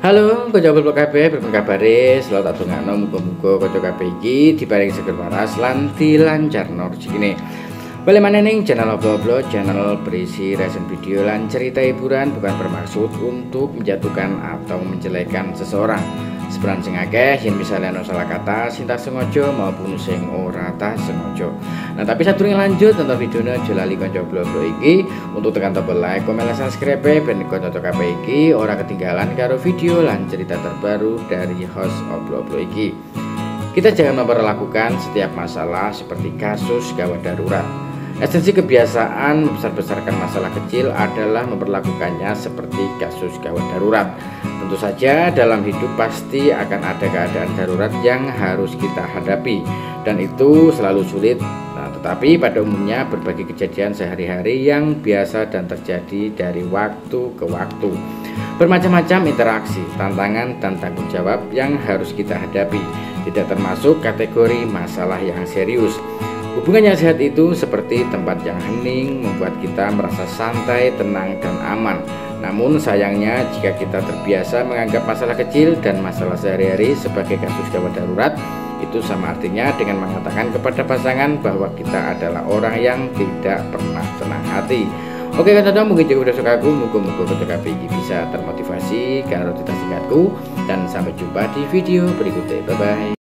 Halo, kanca goblok kabeh, pripun kabare? Selalu tak dongakno muga-muga kanca kabeh iki diparingi seger waras lan dilancarno rezekine. Balik maneh ning channel Oblo-Oblo, channel berisi reaction video lan cerita hiburan, bukan bermaksud untuk menjatuhkan atau menjelekkan seseorang. Seberan sing akeh yen misalnya ana salah kata, sing tak sengaja maupun sing ora tak sengaja. Nah, tapi sadurunge lanjut nonton videonya aja lali kanca Oblo-Oblo iki untuk tekan tombol like, komen, dan subscribe ben kanca kabeh iki ora ketinggalan karo video lan cerita terbaru dari host Oblo-Oblo iki. Kita jangan memperlakukan setiap masalah seperti kasus gawat darurat. Esensi kebiasaan membesar-besarkan masalah kecil adalah memperlakukannya seperti kasus gawat darurat. Tentu saja dalam hidup pasti akan ada keadaan darurat yang harus kita hadapi, dan itu selalu sulit. Nah, tetapi pada umumnya berbagai kejadian sehari-hari yang biasa dan terjadi dari waktu ke waktu. Bermacam-macam interaksi, tantangan, dan tanggung jawab yang harus kita hadapi, tidak termasuk kategori masalah yang serius. Hubungan yang sehat itu seperti tempat yang hening, membuat kita merasa santai, tenang, dan aman. Namun sayangnya jika kita terbiasa menganggap masalah kecil dan masalah sehari-hari sebagai kasus gawat darurat, itu sama artinya dengan mengatakan kepada pasangan bahwa kita adalah orang yang tidak pernah tenang hati. Oke kan, mungkin juga udah suka aku, muga-muga kanca kabeh iki bisa termotivasi karo cerita singkatku, dan sampai jumpa di video berikutnya. Bye bye.